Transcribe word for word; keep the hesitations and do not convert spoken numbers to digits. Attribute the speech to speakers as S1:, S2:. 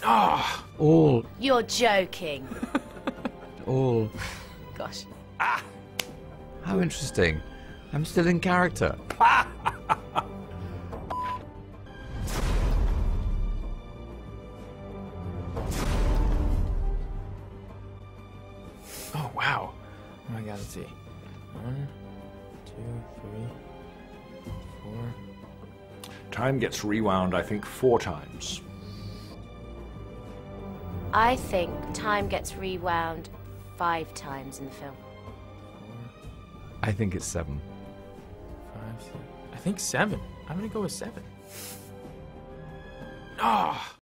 S1: Ah!
S2: All.
S3: You're joking.
S2: All.
S3: Gosh.
S2: How interesting. I'm still in character.
S1: Oh, wow. Oh my god, let's see. One, two, three, four.
S4: Time gets rewound, I think, four times.
S3: I think time gets rewound five times in the film.
S2: I think it's seven.
S1: Five, six. I think seven. I'm gonna go with seven. Ah!